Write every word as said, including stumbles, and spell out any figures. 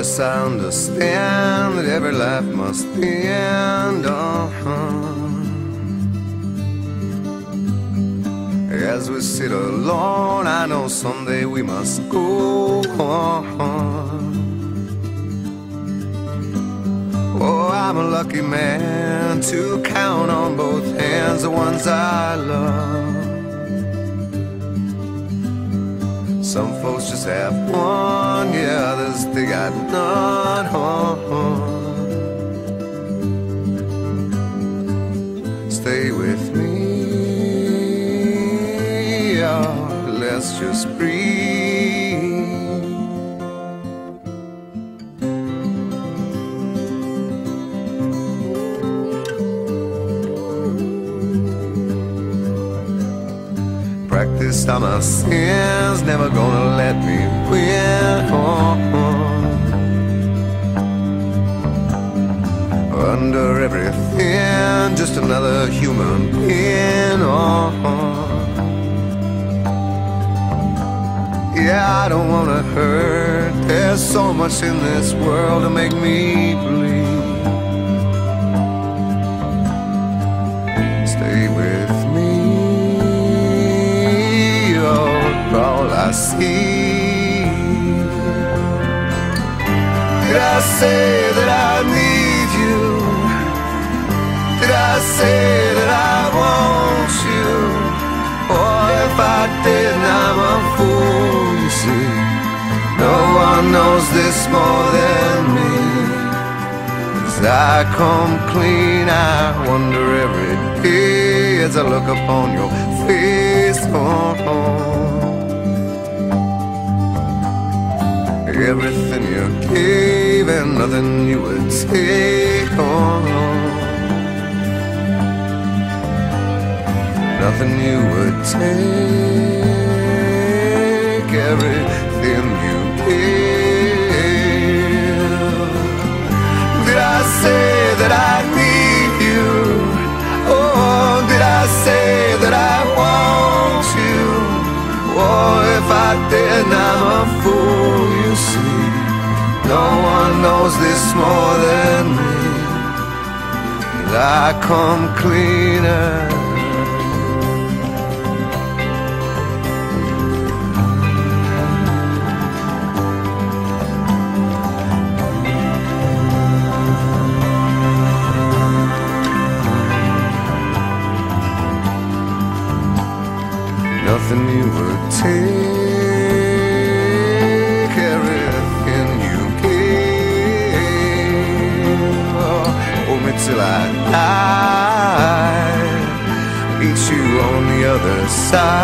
Yes, I understand that every life must end. Uh-huh. As we sit alone, I know someday we must go on. Oh, I'm a lucky man to count on both hands the ones I love. Some folks just have one, yeah, others they got none. Stay with me, yeah, let's just breathe. Practiced all my sins, never gonna let me win. Under everything, just another human being. Yeah, I don't wanna hurt. There's so much in this world to make me bleed. Stay with me, all I see. Did I say that I need you? Did I say that I want you? Or if I didn't, I'm a fool, you see. No one knows this more than me. As I come clean, I wonder every day as I look upon your face. Oh, oh. Everything you gave and nothing you would take on. Nothing you would take. Everything you gave. Did I say that I need you? Oh, did I say that I want you? Oh, if I didn't, I'm a fool, you see. No one knows this more than me. I come cleaner. Nothing you would take, everything you gave. Oh, hold me till I die, meet you on the other side.